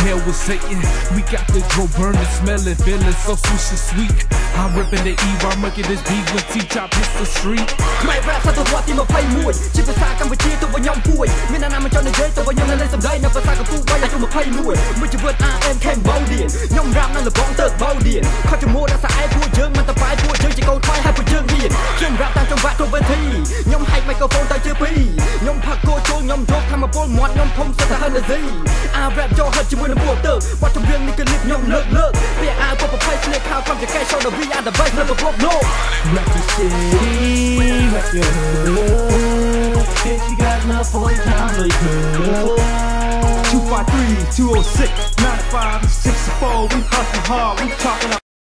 hell with Satan. We got the grow burning, smelling, feeling so swish and sweet. I'm ripping the E while making this beat when T-Chop hits the street. Khmer rap សតវត្សទី21ជាភាសាកម្ពុជាទៅវិញខ្ញុំពួយមានអាណាមិនចង់និយាយទៅវិញខ្ញុំនៅសម្ដីនៅភាសាកំពូល3អាយុ21មួយជីវិត RM Khmer1Jivet ខ្ញុំរ៉ាប់នៅលបងទៅបោឌៀនខុសជាមួយដល់ស្អែកពួកយើងមិនតបាយពួកយើងជាកូនខ្មែរហើយពួកយើងហ៊ានខ្ញុំរ៉ាប់តាមចង្វាក់គ្រប់វេធីខ្ញុំហែកមីក្រូហ្វូនទៅជាពីរខ្ញុំផាក់គោចូលខ្ញុំយកធម្មពលមាត់ខ្ញុំធំសិតទៅហិនស៊ីអារ៉ាប់ចូលហិតជាមួយនឹងពួកទៅបទចម្រៀងនេះគឺលៀបខ្ញុំលើកពាក្យអាវពុកប្រភេទស្លៀកខោកំចង្កេះ show the we are the best នៅពិភពលោក Rap the city, rap your hood. If you got love for it, time like good. 253, 206, 95, 64. We hustle hard, we talking.